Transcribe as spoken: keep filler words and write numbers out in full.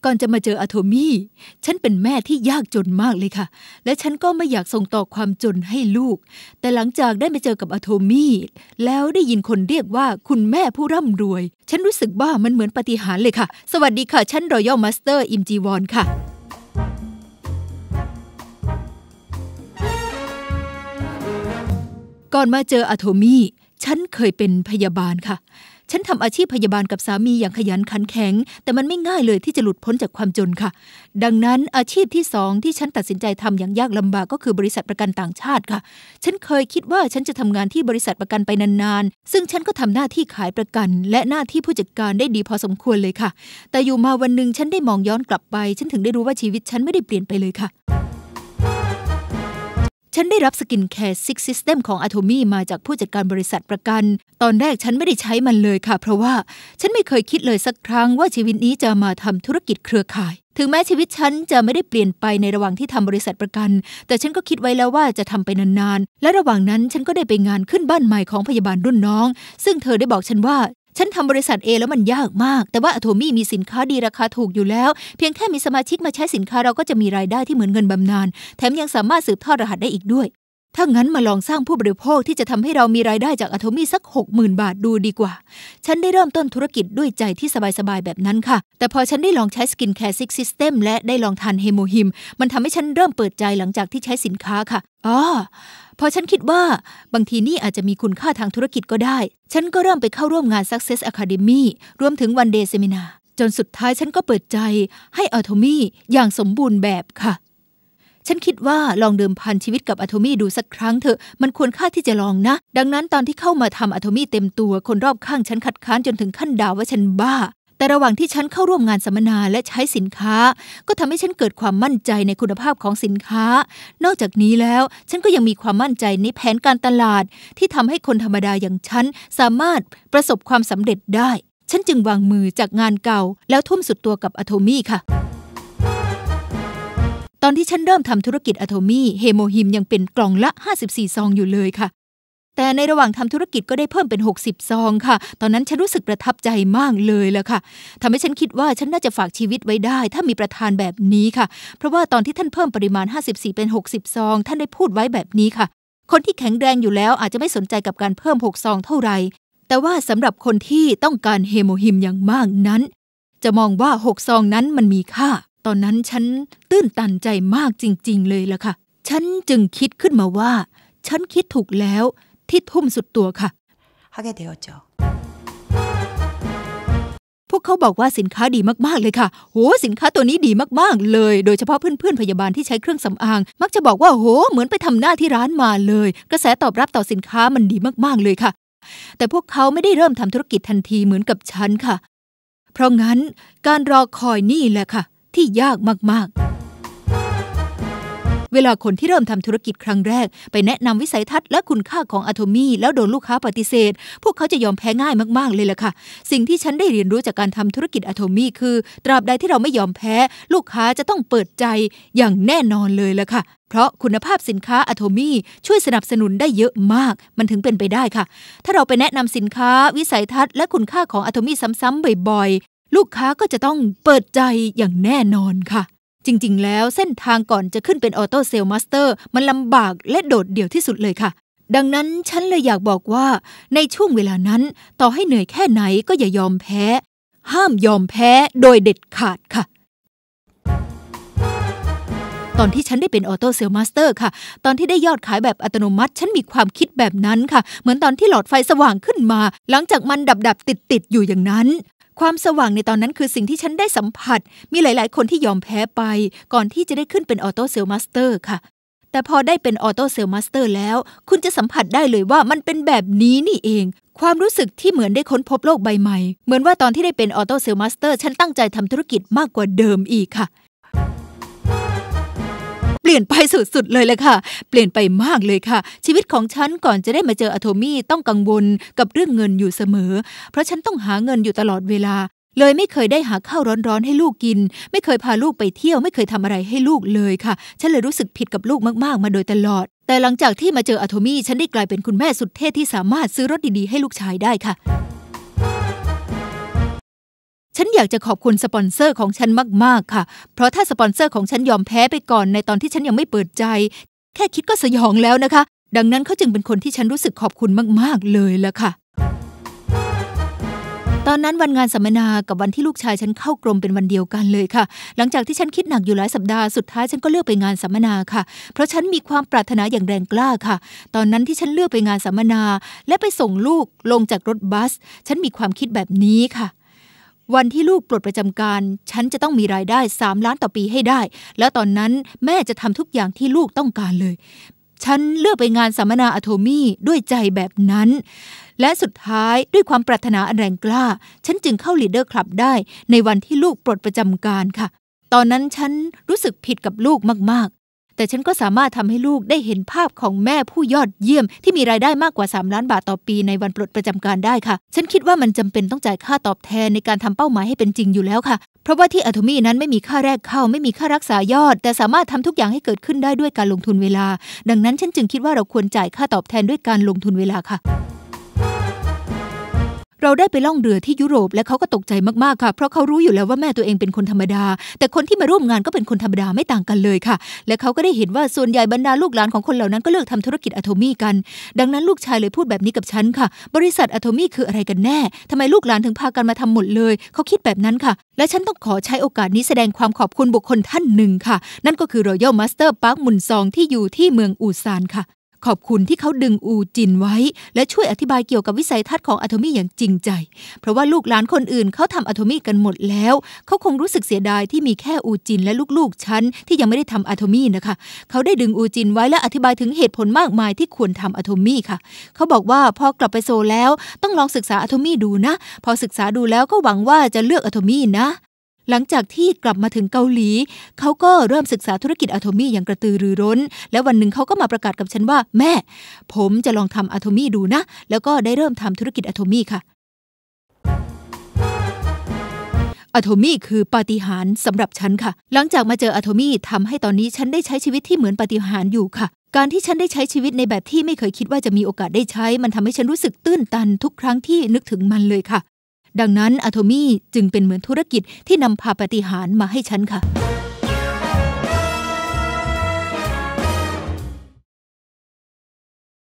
ก่อนจะมาเจออะโทมี่ฉันเป็นแม่ที่ยากจนมากเลยค่ะและฉันก็ไม่อยากส่งต่อความจนให้ลูกแต่หลังจากได้ไปเจอกับอะโทมี่แล้วได้ยินคนเรียกว่าคุณแม่ผู้ร่ำรวยฉันรู้สึกว่ามันเหมือนปาฏิหาริย์เลยค่ะสวัสดีค่ะฉันรอยัลมาสเตอร์อิมจีวอนค่ะก่อนมาเจออะโทมี่ฉันเคยเป็นพยาบาลค่ะฉันทำอาชีพพยาบาลกับสามีอย่างขยันขันแข็งแต่มันไม่ง่ายเลยที่จะหลุดพ้นจากความจนค่ะดังนั้นอาชีพที่สองที่ฉันตัดสินใจทำอย่างยากลำบากก็คือบริษัทประกันต่างชาติค่ะฉันเคยคิดว่าฉันจะทำงานที่บริษัทประกันไปนานๆซึ่งฉันก็ทำหน้าที่ขายประกันและหน้าที่ผู้จัดการได้ดีพอสมควรเลยค่ะแต่อยู่มาวันหนึ่งฉันได้มองย้อนกลับไปฉันถึงได้รู้ว่าชีวิตฉันไม่ได้เปลี่ยนไปเลยค่ะฉันได้รับสกินแคร์ซิกซิสเต็มของอะโทมี่มาจากผู้จัดการบริษัทประกันตอนแรกฉันไม่ได้ใช้มันเลยค่ะเพราะว่าฉันไม่เคยคิดเลยสักครั้งว่าชีวิตนี้จะมาทำธุรกิจเครือข่ายถึงแม้ชีวิตฉันจะไม่ได้เปลี่ยนไปในระหว่างที่ทำบริษัทประกันแต่ฉันก็คิดไว้แล้วว่าจะทำไปนานๆและระหว่างนั้นฉันก็ได้ไปงานขึ้นบ้านใหม่ของพยาบาลรุ่นน้องซึ่งเธอได้บอกฉันว่าฉันทำบริษัทเองแล้วมันยากมากแต่ว่าอะโทมี่มีสินค้าดีราคาถูกอยู่แล้วเพียงแค่มีสมาชิกมาใช้สินค้าเราก็จะมีรายได้ที่เหมือนเงินบำนาญแถมยังสามารถสืบทอดรหัสได้อีกด้วยถ้างั้นมาลองสร้างผู้บริโภคที่จะทำให้เรามีรายได้จากอะโทมี่สัก หกหมื่น บาทดูดีกว่าฉันได้เริ่มต้นธุรกิจด้วยใจที่สบายๆแบบนั้นค่ะแต่พอฉันได้ลองใช้สกินแคร์ซิกซิสเต็มและได้ลองทานเฮโมฮิมมันทำให้ฉันเริ่มเปิดใจหลังจากที่ใช้สินค้าค่ะอ๋อพอฉันคิดว่าบางทีนี่อาจจะมีคุณค่าทางธุรกิจก็ได้ฉันก็เริ่มไปเข้าร่วมงาน Success Academy รวมถึง One Day Seminar จนสุดท้ายฉันก็เปิดใจให้อะโทมี่อย่างสมบูรณ์แบบค่ะฉันคิดว่าลองเดิมพันชีวิตกับอะโทมี่ดูสักครั้งเถอะมันควรค่าที่จะลองนะดังนั้นตอนที่เข้ามาทำอะโทมี่เต็มตัวคนรอบข้างฉันคัดค้านจนถึงขั้นด่าว่าฉันบ้าแต่ระหว่างที่ฉันเข้าร่วมงานสัมมนาและใช้สินค้าก็ทำให้ฉันเกิดความมั่นใจในคุณภาพของสินค้านอกจากนี้แล้วฉันก็ยังมีความมั่นใจในแผนการตลาดที่ทำให้คนธรรมดาอย่างฉันสามารถประสบความสำเร็จได้ฉันจึงวางมือจากงานเก่าแล้วทุ่มสุดตัวกับอะโทมี่ค่ะตอนที่ฉันเริ่มทำธุรกิจอะโทมี่เฮโมฮิมยังเป็นกล่องละห้าสิบสี่ซองอยู่เลยค่ะแต่ในระหว่างทำธุรกิจก็ได้เพิ่มเป็นหกสิบซองค่ะตอนนั้นฉันรู้สึกประทับใจมากเลยล่ะค่ะทำให้ฉันคิดว่าฉันน่าจะฝากชีวิตไว้ได้ถ้ามีประธานแบบนี้ค่ะเพราะว่าตอนที่ท่านเพิ่มปริมาณห้าสิบสี่เป็นหกสิบซองท่านได้พูดไว้แบบนี้ค่ะคนที่แข็งแรงอยู่แล้วอาจจะไม่สนใจกับการเพิ่มหกซองเท่าไหร่แต่ว่าสำหรับคนที่ต้องการเฮโมฮิมอย่างมากนั้นจะมองว่าหกซองนั้นมันมีค่าตอนนั้นฉันตื้นตันใจมากจริงๆเลยล่ะค่ะฉันจึงคิดขึ้นมาว่าฉันคิดถูกแล้วที่ทุ่มสุดตัวค่ะ하게되었죠พวกเขาบอกว่าสินค้าดีมากๆเลยค่ะโหสินค้าตัวนี้ดีมากๆเลยโดยเฉพาะเพื่อนๆพยาบาลที่ใช้เครื่องสำอางมักจะบอกว่าโหเหมือนไปทำหน้าที่ร้านมาเลยกระแสตอบรับต่อสินค้ามันดีมากๆเลยค่ะแต่พวกเขาไม่ได้เริ่มทำธุรกิจทันทีเหมือนกับฉันค่ะเพราะงั้นการรอคอยนี่แหละค่ะที่ยากมากๆเวลาคนที่เริ่มทำธุรกิจครั้งแรกไปแนะนำวิสัยทัศน์และคุณค่าของอะโทมี่แล้วโดนลูกค้าปฏิเสธพวกเขาจะยอมแพ้ง่ายมากๆเลยล่ะค่ะสิ่งที่ฉันได้เรียนรู้จากการทำธุรกิจอะโทมี่คือตราบใดที่เราไม่ยอมแพ้ลูกค้าจะต้องเปิดใจอย่างแน่นอนเลยล่ะค่ะเพราะคุณภาพสินค้าอะโทมี่ช่วยสนับสนุนได้เยอะมากมันถึงเป็นไปได้ค่ะถ้าเราไปแนะนำสินค้าวิสัยทัศน์และคุณค่าของอะโทมี่ซ้ำๆบ่อยๆลูกค้าก็จะต้องเปิดใจอย่างแน่นอนค่ะจริงๆแล้วเส้นทางก่อนจะขึ้นเป็นออโต้เซลล์มาสเตอร์มันลำบากและโดดเดี่ยวที่สุดเลยค่ะดังนั้นฉันเลยอยากบอกว่าในช่วงเวลานั้นต่อให้เหนื่อยแค่ไหนก็อย่ายอมแพ้ห้ามยอมแพ้โดยเด็ดขาดค่ะตอนที่ฉันได้เป็นออโต้เซลล์มาสเตอร์ค่ะตอนที่ได้ยอดขายแบบอัตโนมัติฉันมีความคิดแบบนั้นค่ะเหมือนตอนที่หลอดไฟสว่างขึ้นมาหลังจากมันดับๆติดๆอยู่อย่างนั้นความสว่างในตอนนั้นคือสิ่งที่ฉันได้สัมผัสมีหลายๆคนที่ยอมแพ้ไปก่อนที่จะได้ขึ้นเป็นออโต้เซลล์มาสเตอร์ค่ะแต่พอได้เป็นออโต้เซลล์มาสเตอร์แล้วคุณจะสัมผัสได้เลยว่ามันเป็นแบบนี้นี่เองความรู้สึกที่เหมือนได้ค้นพบโลกใบใหม่เหมือนว่าตอนที่ได้เป็นออโต้เซลล์มาสเตอร์ฉันตั้งใจทำธุรกิจมากกว่าเดิมอีกค่ะเปลี่ยนไปสุดๆเลยแหละค่ะเปลี่ยนไปมากเลยค่ะชีวิตของฉันก่อนจะได้มาเจออะโทมี่ต้องกังวลกับเรื่องเงินอยู่เสมอเพราะฉันต้องหาเงินอยู่ตลอดเวลาเลยไม่เคยได้หาข้าวร้อนๆให้ลูกกินไม่เคยพาลูกไปเที่ยวไม่เคยทำอะไรให้ลูกเลยค่ะฉันเลยรู้สึกผิดกับลูกมากๆมาโดยตลอดแต่หลังจากที่มาเจออะโทมี่ฉันได้กลายเป็นคุณแม่สุดเท่ที่สามารถซื้อรถดีๆให้ลูกชายได้ค่ะฉันอยากจะขอบคุณสปอนเซอร์ของฉันมากๆค่ะเพราะถ้าสปอนเซอร์ของฉันยอมแพ้ไปก่อนในตอนที่ฉันยังไม่เปิดใจแค่คิดก็สยองแล้วนะคะดังนั้นเขาจึงเป็นคนที่ฉันรู้สึกขอบคุณมากๆเลยละค่ะตอนนั้นวันงานสัมมนากับวันที่ลูกชายฉันเข้ากรมเป็นวันเดียวกันเลยค่ะหลังจากที่ฉันคิดหนักอยู่หลายสัปดาห์สุดท้ายฉันก็เลือกไปงานสัมมนาค่ะเพราะฉันมีความปรารถนาอย่างแรงกล้าค่ะตอนนั้นที่ฉันเลือกไปงานสัมมนาและไปส่งลูกลงจากรถบัสฉันมีความคิดแบบนี้ค่ะวันที่ลูกปลดประจำการฉันจะต้องมีรายได้สามล้านต่อปีให้ได้แล้วตอนนั้นแม่จะทำทุกอย่างที่ลูกต้องการเลยฉันเลือกไปงานสัมมนาอะโทมี่ด้วยใจแบบนั้นและสุดท้ายด้วยความปรารถนาอันแรงกล้าฉันจึงเข้าลีดเดอร์คลับได้ในวันที่ลูกปลดประจำการค่ะตอนนั้นฉันรู้สึกผิดกับลูกมากๆแต่ฉันก็สามารถทำให้ลูกได้เห็นภาพของแม่ผู้ยอดเยี่ยมที่มีรายได้มากกว่าสามล้านบาทต่อปีในวันปลดประจำการได้ค่ะฉันคิดว่ามันจำเป็นต้องจ่ายค่าตอบแทนในการทำเป้าหมายให้เป็นจริงอยู่แล้วค่ะเพราะว่าที่อะโทมี่นั้นไม่มีค่าแรกเข้าไม่มีค่ารักษายอดแต่สามารถทำทุกอย่างให้เกิดขึ้นได้ด้วยการลงทุนเวลาดังนั้นฉันจึงคิดว่าเราควรจ่ายค่าตอบแทนด้วยการลงทุนเวลาค่ะเราได้ไปล่องเรือที่ยุโรปและเขาก็ตกใจมากๆค่ะเพราะเขารู้อยู่แล้วว่าแม่ตัวเองเป็นคนธรรมดาแต่คนที่มาร่วมงานก็เป็นคนธรรมดาไม่ต่างกันเลยค่ะและเขาก็ได้เห็นว่าส่วนใหญ่บรรดาลูกหลานของคนเหล่านั้นก็เลิกทำธุรกิจอะโทมี่กันดังนั้นลูกชายเลยพูดแบบนี้กับฉันค่ะบริษัทอะโทมี่คืออะไรกันแน่ทำไมลูกหลานถึงพากันมาทำหมดเลยเขาคิดแบบนั้นค่ะและฉันต้องขอใช้โอกาสนี้แสดงความขอบคุณบุคคลท่านหนึ่งค่ะนั่นก็คือ Royal Master Park มุนซองที่อยู่ที่เมืองอูซานค่ะขอบคุณที่เขาดึงอูจินไว้และช่วยอธิบายเกี่ยวกับวิสัยทัศน์ของอะโทมี่อย่างจริงใจเพราะว่าลูกหลานคนอื่นเขาทำอะโทมี่กันหมดแล้วเขาคงรู้สึกเสียดายที่มีแค่อูจินและลูกๆฉันที่ยังไม่ได้ทำอะโทมี่นะคะเขาได้ดึงอูจินไว้และอธิบายถึงเหตุผลมากมายที่ควรทำอะโทมี่ค่ะเขาบอกว่าพอกลับไปโซลแล้วต้องลองศึกษาอะโทมี่ดูนะพอศึกษาดูแล้วก็หวังว่าจะเลือกอะโทมี่นะหลังจากที่กลับมาถึงเกาหลีเขาก็เริ่มศึกษาธุรกิจอะโทมี่อย่างกระตือรือร้นและวันหนึ่งเขาก็มาประกาศกับฉันว่าแม่ผมจะลองทำอะโทมี่ดูนะแล้วก็ได้เริ่มทำธุรกิจอะโทมี่ค่ะอะโทมี่คือปาฏิหาริย์สำหรับฉันค่ะหลังจากมาเจออะโทมี่ทำให้ตอนนี้ฉันได้ใช้ชีวิตที่เหมือนปาฏิหาริย์อยู่ค่ะการที่ฉันได้ใช้ชีวิตในแบบที่ไม่เคยคิดว่าจะมีโอกาสได้ใช้มันทำให้ฉันรู้สึกตื้นตันทุกครั้งที่นึกถึงมันเลยค่ะดังนั้นอะโทมี่จึงเป็นเหมือนธุรกิจที่นำพาปาฏิหาริย์มาให้ฉันค่ะ